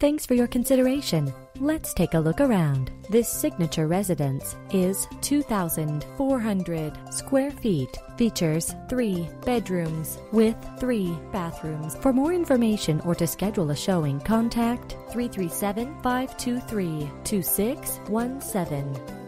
Thanks for your consideration. Let's take a look around. This signature residence is 2,400 square feet. Features 3 bedrooms with 3 bathrooms. For more information or to schedule a showing, contact 337-523-2617.